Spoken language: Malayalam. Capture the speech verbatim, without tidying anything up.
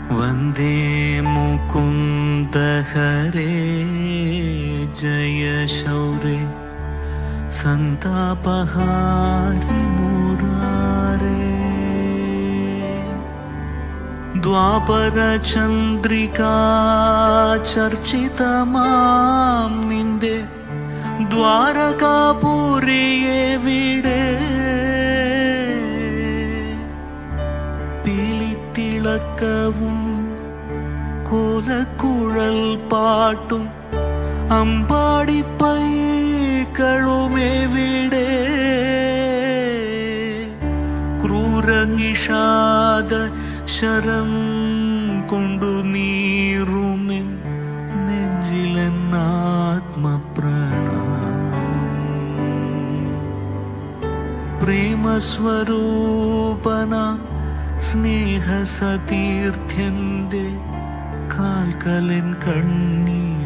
वन्दे मुकुन्द हरे जय शौरे सन्तापहारि मुरारे द्वापर चन्द्रिका चर्चितमां निन्दे द्वारकापुरिये विडे पीलितिलक्कवुम कोलकुഴൽ പാട്ടും അമ്പാടി പൈകളുമെവിടെ ക്രൂരനിഷാദ ശരം കൊണ്ടു നീറുമെൻ നെഞ്ചിലെൻ ആത്മപ്രണാമം പ്രേമസ്വരൂപന സ്നേഹസതീർത്ഥ്യന്റെ കാൽക്കലൻ കണ്ണീർ